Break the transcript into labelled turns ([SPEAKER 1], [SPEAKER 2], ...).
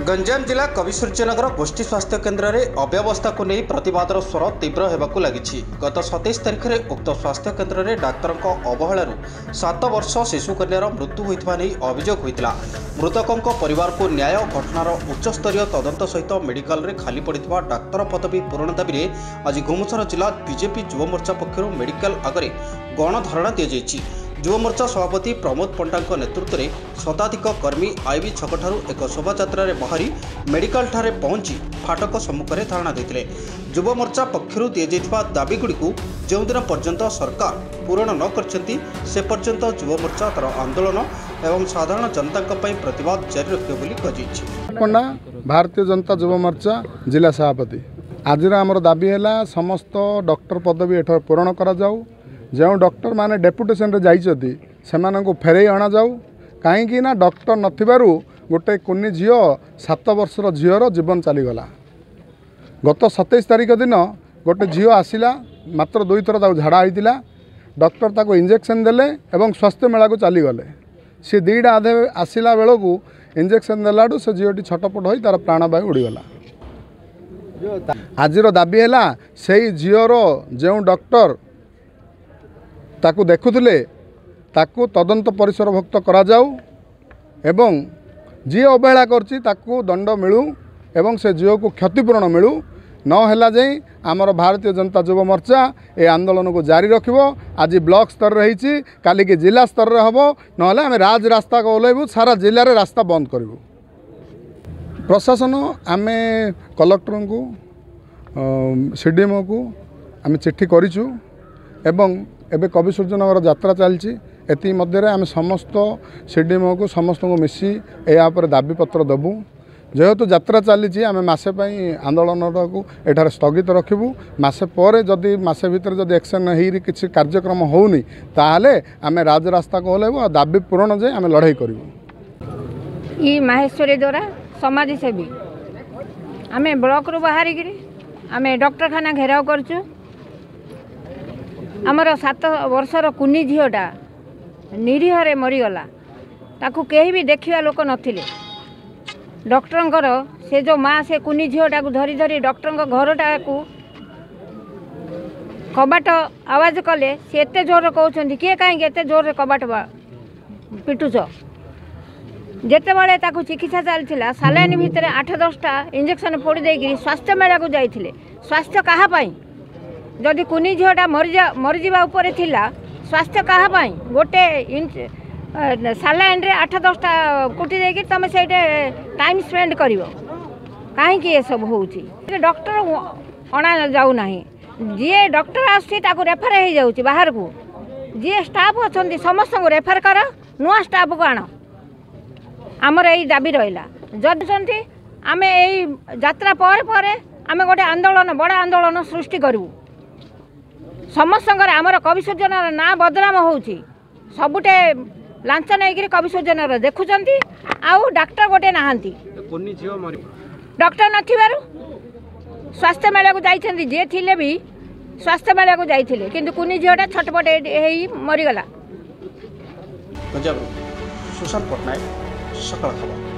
[SPEAKER 1] गंजाम जिला कविसूर्यनगर गोष्ठी स्वास्थ्य केन्द्र में अव्यवस्था को नहीं प्रतिवादर स्वर तीव्र होगा लगी। गत 27 तारिख में उक्त स्वास्थ्य केन्द्र में डाक्तर अवहेलू 7 वर्ष शिशुकन्यार मृत्यु होता नहीं अभियोग होता। मृतकों परिवार को न्याय घटनार उच्चस्तरीय तदंत सहित मेडिकल रे खाली पड़ा डाक्तर पदवी पूरण दाबी में आज घुमुसर जिला बीजेपी युव मोर्चा पक्षर मेडिकल आगे गणधारणा दी। युव मोर्चा सभापति प्रमोद पंडा नेतृत्व में शताधिक कर्मी आईबी छकठार एक शोभायात्रा बाहरी मेडिकल ठारे पहुंची फाटक सम्मुखें धारणा देते। युव मोर्चा पक्षर दी दाबीगुड़ी जो दिन पर्यंत सरकार पूरण न करछंती से पर्यंत युव मोर्चा तर आंदोलन एवं साधारण जनता प्रतिवाद जारी रखिए।
[SPEAKER 2] पंडा भारतीय जनता युव मोर्चा जिला सभापति आज आमर दाबी है समस्त डॉक्टर पदवी एठ पूरण करा जाऊ। जो डॉक्टर माने डेपुटेशन रे जाइछथि सेमान को फेरई अणा जाऊ। कहीं ना डॉक्टर नथिबारु गोटे कुनी झील 7 वर्षर झीवर जीवन चलीगला। गत 27 तारिख दिन गोटे झील आसला मात्र 2 थर झाड़ा होता। डॉक्टर ताको इंजेक्शन देले एवं स्वास्थ्य मेला को चलीगले। सी 2टा आधे आसला बेलू इंजेक्शन देलाडू से झीलटी छटपट हो तार प्राणवायु उड़ीगला। आजिर दाबी है से झीवर जो डॉक्टर ताकू देखुले ताकू तदंत परिसरभुक्त करा जाऊ एवं जी अवहेला करछि ताकू दंड मिलू एवं से झील को क्षतिपूरण मिलू नहला जाई आमर भारतीय जनता युव मोर्चा ए आंदोलन को जारी रखिबो। आज ब्लॉक स्तर रही काली के जिला स्तर रे हबो नहले आमे राज रास्ता को ओलेबू सारा जिले रे रास्ता बंद करिवो। प्रशासन आमे कलेक्टर को सीडीएमओ को आमे चिट्ठी करिछु एवं एबे कविसूर्यनगर यात्रा चलती। एति मध्य आम समस्त सीडीएमओ को समस्त को मिसी यापर दाबीपत्र देवु। जेहेतु यात्रा चली आम मसे आंदोलन को एठार स्थगित रखिबू। मसे पर जदि मसे भितर जदि एक्शन हो किसी कार्यक्रम होनी ताहले आम राजरास्ता को ओल्लैबू और दाबी पूरण जाए आम लड़ाई करूँ।
[SPEAKER 3] ई माहेश्वरी द्वारा समाजसेवी आम ब्लॉक रू बाहर आम डॉक्टरखाना घेराव करचु। आमर 7 वर्षर कुनी झीलटा निरीहरे मरीगला। ताकू कहीं भी देखा लोक नथिले। डॉक्टर से जो माँ से कुनी झीलटा को धरी धरी डॉक्टर घरटा को कबाट आवाज कले सी एत जोर कहते किए कहीं एत जोर कबाट पिटुच जिते बड़े चिकित्सा चलता सालाइन भितर 8-10टा इंजेक्शन फोड़ी देगी स्वास्थ्य मेला को जाइए। स्वास्थ्य कहाँ जदि कुनी झीलटा मरीजा उपर थिला स्वास्थ्य कहाँ गोटे सालाइन रे 8-10टा कुटी देकी तुम से टाइम स्पेंड कर कहीं ये सब होउची। डॉक्टर अणा जाऊ नाही जी डॉक्टर आसी रेफर हो जाऊँ बाहर को जी स्टाफ अच्छा समस्त को रेफर कर नुआ स्टाफ को आण। आमर यही दाबी रहा जदि आम यही यात्रा पर आम गोटे आंदोलन बड़ आंदोलन सृष्टि करूँ। समस्त आमर कविसूर्यनगर ना बदनाम होउची सबुटे लांच नहीं कविसूर्यनगर देखुं आउ डाक्टर गोटे नहांती डॉक्टर नथिबारु स्वास्थ्य मेला को जाइछन्ती जे थिले भी स्वास्थ्य मेला को जाइथिले किंतु कुनी झीलटा छटपट हेई मरीगला।
[SPEAKER 1] सुशांत पटनायक, सकाळ खबर।